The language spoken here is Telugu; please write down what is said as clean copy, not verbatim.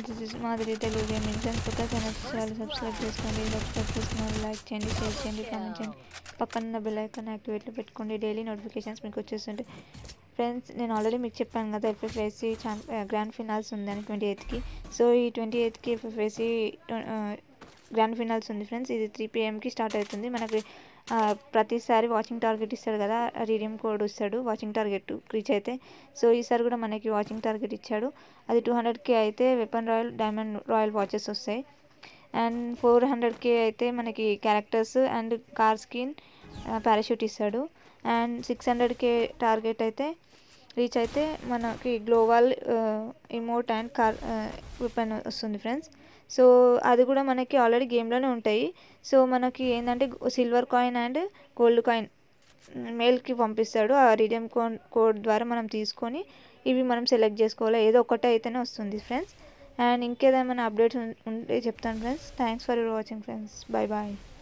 Friends, this is Madhuri Telugu gaming. Friends కొత్త ఛానల్ చూసేవాళ్ళు సబ్స్క్రైబ్ చేసుకోండి. సబ్స్క్రైబ్ చేసుకున్న లైక్ చేయండి, షేర్ చేయండి, కామెంట్ చేయండి. పక్కన బెల్ ఐకాన్ యాక్టివేట్లో పెట్టుకోండి. డైలీ నోటిఫికేషన్స్ మీకు వచ్చేస్తుంటాయి. ఫ్రెండ్స్ నేను ఆల్రెడీ మీకు చెప్పాను కదా ఎఫ్ఎఫ్ఏసి గ్రాండ్ ఫినాల్స్ ఉందని 28కి. సో ఈ 28కి ఎఫ్ఎఫ్ఏసి గ్రాండ్ ఫినాల్స్ ఉంది ఫ్రెండ్స్. ఇది 3 PM స్టార్ట్ అవుతుంది. మనకి ప్రతిసారి వాచింగ్ టార్గెట్ ఇస్తాడు కదా, రీడీమ్ కోడ్ ఇస్తాడు వాచింగ్ టార్గెట్ రీచ్ అయితే. సో ఈసారి కూడా మనకి వాచింగ్ టార్గెట్ ఇచ్చాడు. అది 200K అయితే weapon royal, diamond royal watches వస్తాయి. అండ్ 400K అయితే మనకి characters and car skin, parachute ఇస్తాడు. అండ్ 600K టార్గెట్ అయితే రీచ్ అయితే మనకి global emote and car weapon వస్తుంది ఫ్రెండ్స్. సో అది కూడా మనకి ఆల్రెడీ గేమ్లోనే ఉంటాయి. సో మనకి ఏంటంటే silver coin and gold coin మెయిల్కి పంపిస్తాడు. ఆ రిడీమ్ కోడ్ ద్వారా మనం తీసుకొని ఇవి మనం సెలెక్ట్ చేసుకోవాలి. ఏదో ఒకటే అయితేనే వస్తుంది ఫ్రెండ్స్. అండ్ ఇంకేదేమైనా అప్డేట్స్ ఉంటే చెప్తాను friends. Thanks for your watching friends. Bye bye.